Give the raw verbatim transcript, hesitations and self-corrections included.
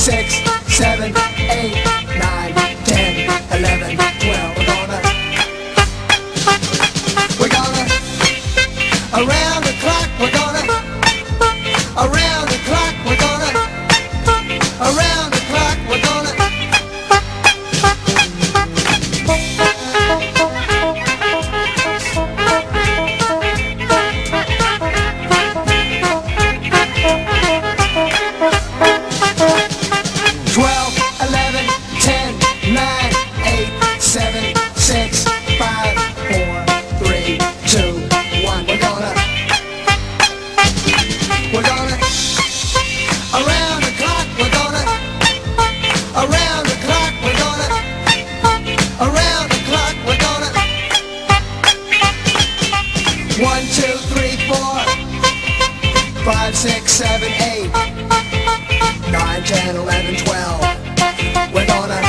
six, seven, eight, nine, ten, eleven, twelve. We're gonna, we're gonna, around the clock, we're gonna, around the clock, we're gonna, around the clock, we're gonna. twelve, eleven, ten, nine, eight, seven, six, five, four, three, two, one. We're gonna, we're gonna, around the clock, we're gonna, around the clock, we're gonna, around the clock, we're gonna. One, two, three, four, five, six, seven, eight, nine, ten, eleven, twelve. We're gonna